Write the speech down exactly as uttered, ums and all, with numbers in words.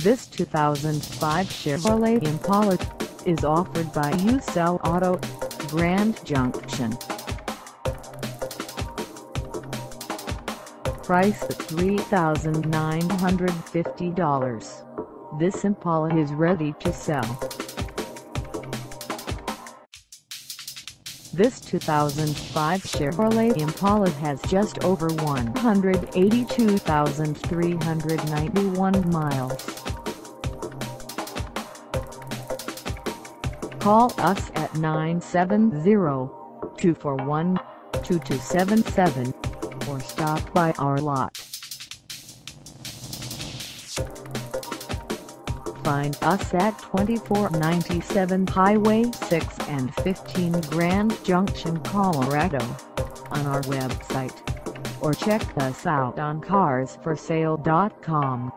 This two thousand five Chevrolet Impala is offered by You Sell Auto, Grand Junction. Price at three thousand nine hundred fifty dollars. This Impala is ready to sell. This two thousand five Chevrolet Impala has just over one hundred eighty-two thousand three hundred ninety-one miles. Call us at nine seven zero, two four one, two two seven seven or stop by our lot. Find us at twenty-four ninety-seven Highway six and fifteen Grand Junction, Colorado, on our website, or check us out on cars for sale dot com.